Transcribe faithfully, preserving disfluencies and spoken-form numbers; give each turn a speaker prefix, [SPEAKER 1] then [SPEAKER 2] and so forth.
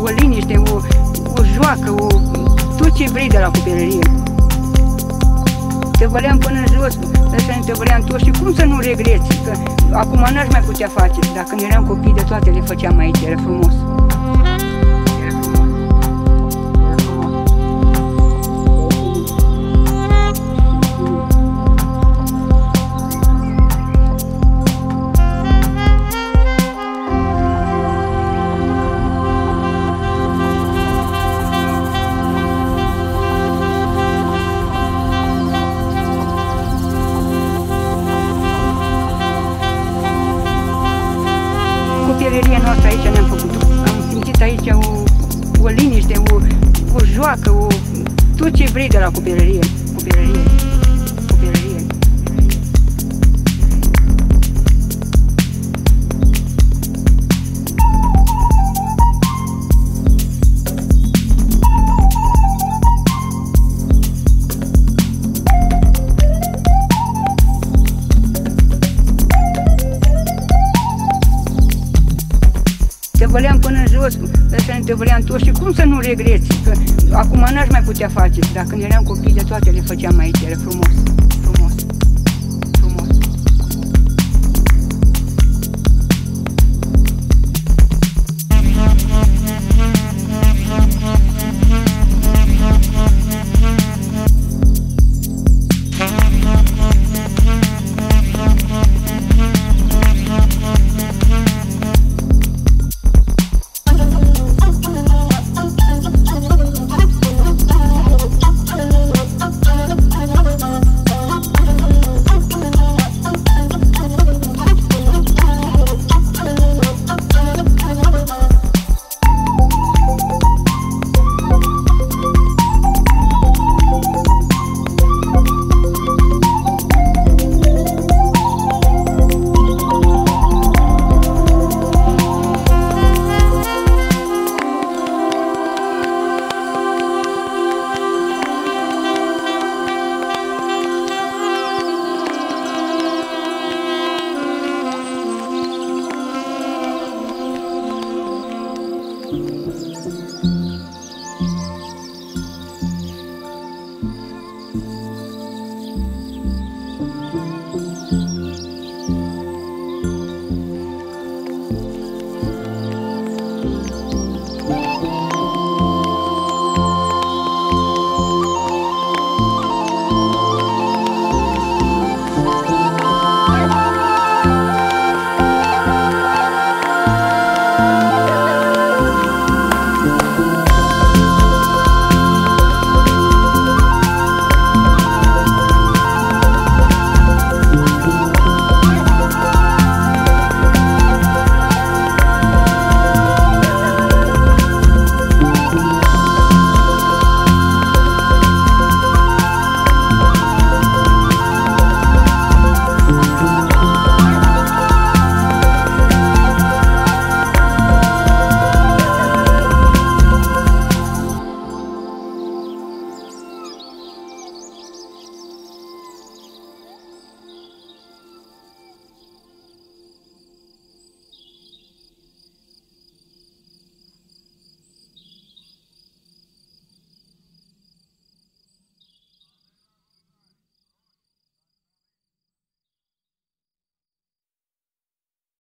[SPEAKER 1] o liniște, o, o joacă, o, tot ce vrei de la copilărie. Te văleam până în jos, să te văleam toți și cum să nu regreți, că acum n-aș mai putea face, dar când eram copii de toate le făceam aici, era frumos. Copilăria noastră aici ne-am făcut-o. Am simțit aici o, o liniște, o, o joacă, o, tot ce vrei de la copilărie. Copilărie. Copilărie. Te văleam până în jos, te văleam toți și cum să nu regreți, că acum n-aș mai putea face, dar când eram copii de toate le făceam aici, era frumos.